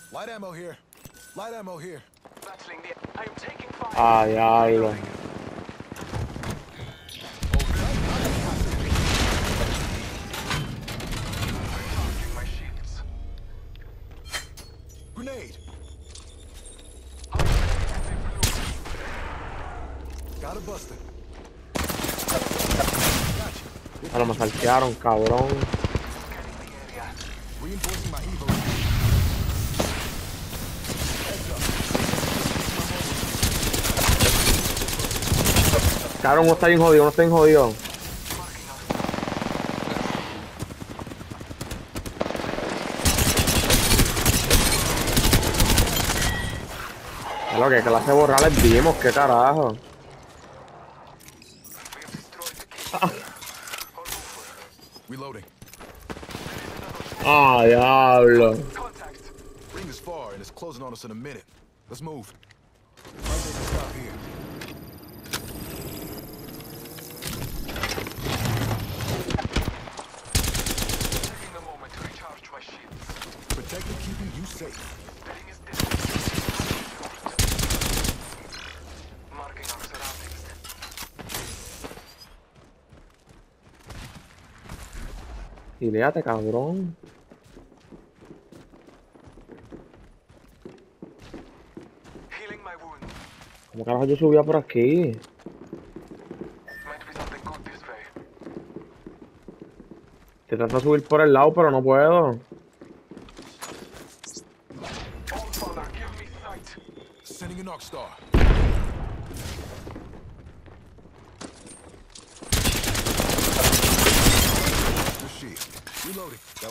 Light ammo here. Light ammo here. Ah, diablo. Grenade. Got a buster. Ahora me saltearon, cabrón. Reinforcing my Evo. Cabrón, uno está bien jodido, uno está bien jodido. Es lo que clase de borrales vimos, qué carajo. Reloading. Ah, diablo. Ring is far and it's closing on us in a minute. Let's move. Might make a stop here. Taking a moment to recharge my shields. Protecting keeping you safe. Marking our surroundings. Y léate, cabrón. Healing my wound. ¿Cómo carajo yo subía por aquí? Might be something good this way. Te trato de subir por el lado, pero no puedo. Sending a knock star. Good shit. Reloading.